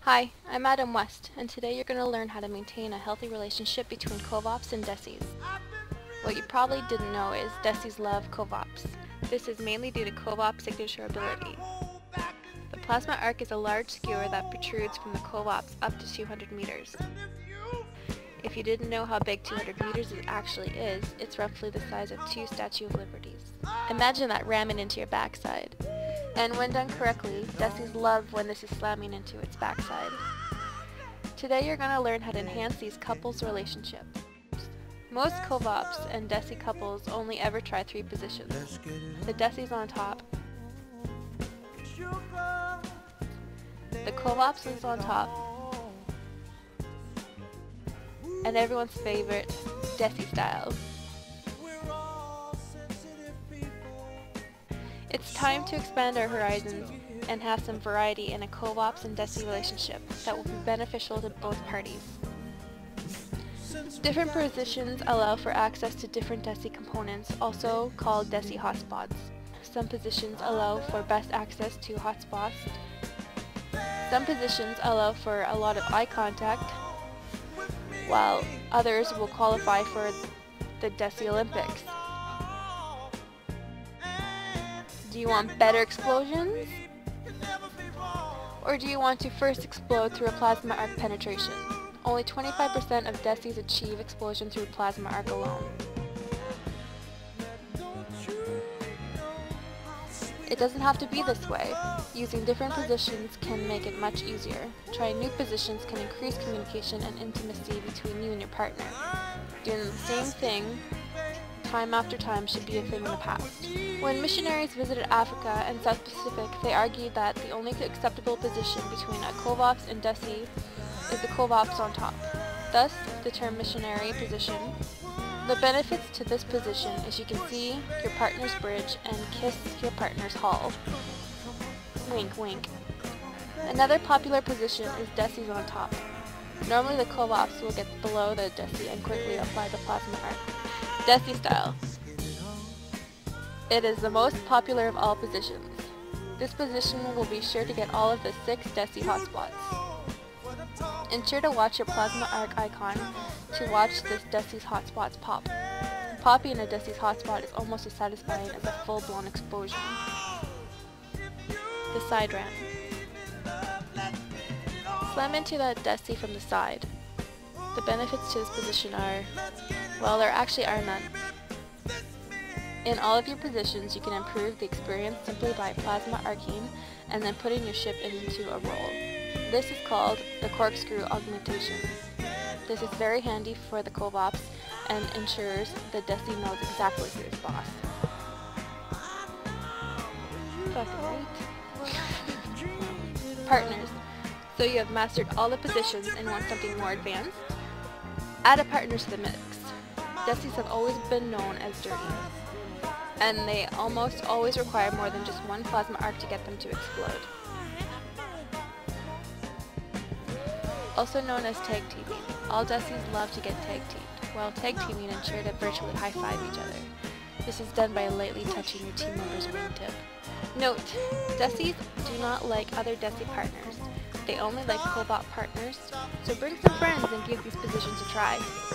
Hi, I'm Adam West, and today you're going to learn how to maintain a healthy relationship between Covops and Desis. What you probably didn't know is Desis love Covops. This is mainly due to Covop's signature ability. The Plasma Arc is a large skewer that protrudes from the Covops up to 200 meters. If you didn't know how big 200 meters actually is, it's roughly the size of 2 Statue of Liberties. Imagine that ramming into your backside. And when done correctly, Desis love when this is slamming into its backside. Today you're going to learn how to enhance these couples' relationships. Most Covops and Desi couples only ever try 3 positions. The Desis on top, the Covops is on top, and everyone's favorite, Desi style. It's time to expand our horizons and have some variety in a Covops and Desi relationship that will be beneficial to both parties. Different positions allow for access to different Desi components, also called Desi hotspots. Some positions allow for best access to hotspots. Some positions allow for a lot of eye contact, while others will qualify for the Desi Olympics. Do you want better explosions? Or do you want to first explode through a plasma arc penetration? Only 25% of Desis achieve explosion through plasma arc alone. It doesn't have to be this way. Using different positions can make it much easier. Trying new positions can increase communication and intimacy between you and your partner. Doing the same thing time after time should be a thing in the past. When missionaries visited Africa and South Pacific, they argued that the only acceptable position between a Covops and Desi is the Covops on top. Thus, the term missionary position. The benefits to this position is you can see your partner's bridge and kiss your partner's hull. Wink wink. Another popular position is Desis on top. Normally the Covops will get below the Desi and quickly apply the plasma arc. Desi style. It is the most popular of all positions. This position will be sure to get all of the 6 Desi hotspots. Ensure to watch your plasma arc icon to watch this Desi's hotspots pop. Popping a Desi's hotspot is almost as satisfying as a full-blown explosion. The side ramp. Slam into that Desi from the side. The benefits to this position are, well, there actually are none. In all of your positions, you can improve the experience simply by plasma arcing and then putting your ship into a roll. This is called the corkscrew augmentation. This is very handy for the Covops and ensures the Desi knows exactly who is boss. Fucking right. Partners. So you have mastered all the positions and want something more advanced? Add a partner to the mix. Desis have always been known as dirty, and they almost always require more than just one plasma arc to get them to explode. Also known as tag teaming. All Desis love to get tag teamed, while tag teaming ensure to virtually high-five each other. This is done by lightly touching your team member's wingtip. Note, Desis do not like other Desi partners. They only like Covop partners, so bring some friends and give these positions a try.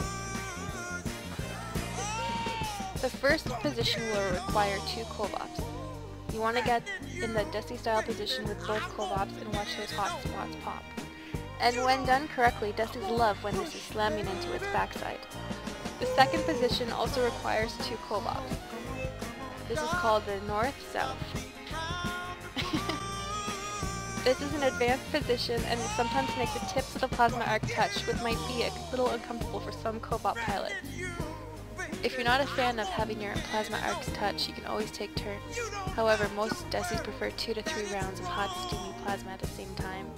The first position will require 2 Covops. You want to get in the Desi style position with both Covops and watch those hot spots pop. And when done correctly, Desis love when this is slamming into its backside. The second position also requires 2 Covops. This is called the north-south. This is an advanced position and will sometimes make the tips of the plasma arc touch, which might be a little uncomfortable for some Covop pilots. If you're not a fan of having your plasma arcs touch, you can always take turns. However, most Desis prefer 2 to 3 rounds of hot steamy plasma at the same time.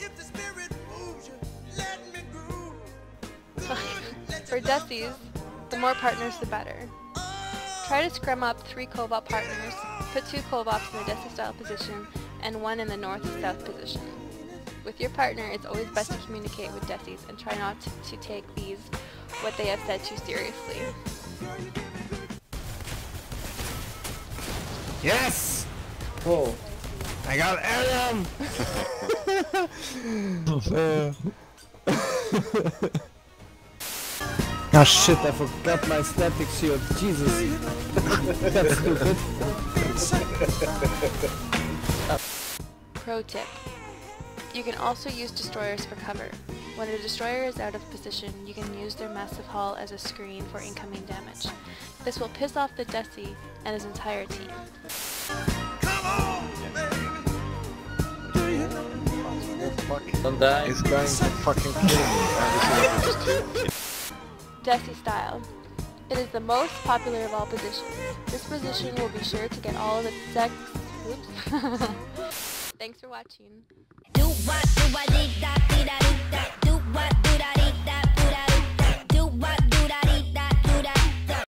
For Desis, the more partners the better. Try to scrum up 3 Covop partners, put 2 Covops in the Desi style position, and 1 in the north-south position. With your partner, it's always best to communicate with Desis and try not to take what they have said too seriously. Yes! Oh. I got Adam! Ah shit, I forgot my static shield. Jesus. That's stupid. Pro tip. You can also use destroyers for cover. When a destroyer is out of position, you can use their massive hull as a screen for incoming damage. This will piss off the Desi and his entire team. Don't die. He's going to fucking kill me. Desi style. It is the most popular of all positions. This position will be sure to get all of its sex. Oops. Thanks for watching.